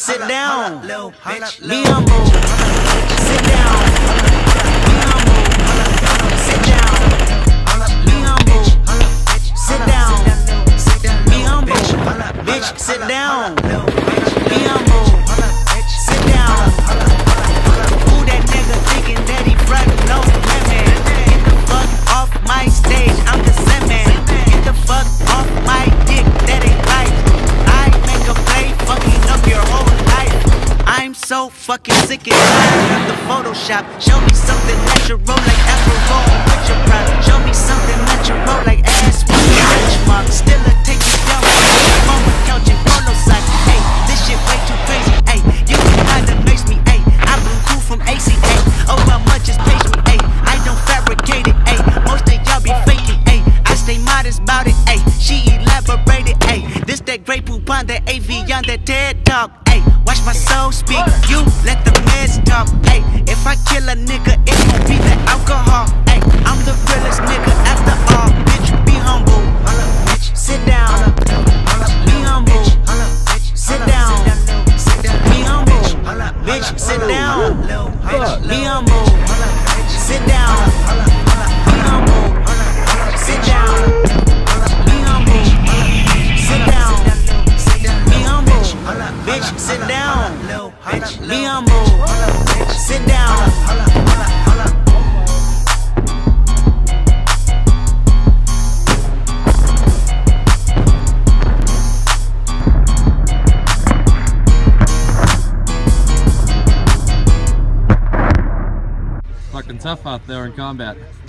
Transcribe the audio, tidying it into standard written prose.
sit down. Be humble. Sit down. Be humble. Sit down. Be humble. Sit down. Be humble. Bitch, sit down. Be humble. Sit down. Who that nigga thinking that he front? No, man. Get the fuck off my stage. I'm the same man. Get the fuck off my dick. That ain't right. I make a play, fucking up your whole life. I'm so fucking sick and tired of the Photoshop. Show me something natural like Afro picture prop. Show me something natural like ass with a benchmark. Still a take you down on the couch and polo socks. Hey, this shit way too crazy. Hey, you kinda makes me. Hey, I blew cool from ACA. Oh, how much is page me? Hey, I don't fabricate it. Hey, most of y'all be faking. Hey, I stay modest about it. Hey, she elaborated. Hey, this that great poop on that AV on that TED talk. Hey, watch my soul speak. You let the meds talk. Hey, if I kill a nigga, it won't be the alcohol. Hey, I'm the realest nigga after all. Bitch, be humble. Sit down. Be humble. Sit down. Be humble. Bitch, sit down. Be humble. Sit down. Be humble. Sit down. Be humble. Sit down. Be humble. Bitch, sit down. Be humble. Sit down. Fucking tough out there in combat.